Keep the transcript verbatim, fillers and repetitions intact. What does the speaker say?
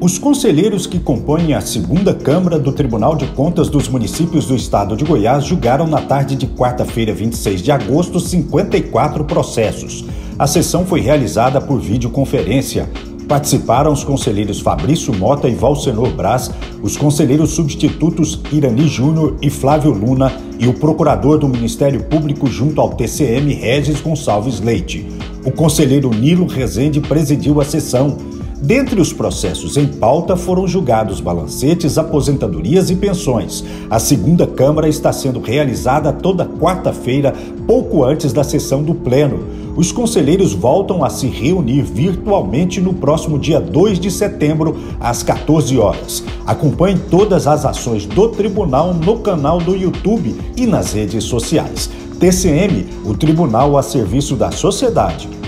Os conselheiros que compõem a segunda Câmara do Tribunal de Contas dos Municípios do Estado de Goiás julgaram na tarde de quarta-feira, vinte e seis de agosto, cinquenta e quatro processos. A sessão foi realizada por videoconferência. Participaram os conselheiros Fabrício Mota e Valcenor Braz, os conselheiros substitutos Irani Júnior e Flávio Luna e o procurador do Ministério Público junto ao T C M, Regis Gonçalves Leite. O conselheiro Nilo Rezende presidiu a sessão. Dentre os processos em pauta foram julgados balancetes, aposentadorias e pensões. A segunda Câmara está sendo realizada toda quarta-feira, pouco antes da sessão do Pleno. Os conselheiros voltam a se reunir virtualmente no próximo dia dois de setembro, às quatorze horas. Acompanhe todas as ações do Tribunal no canal do YouTube e nas redes sociais. T C M, o Tribunal a serviço da sociedade.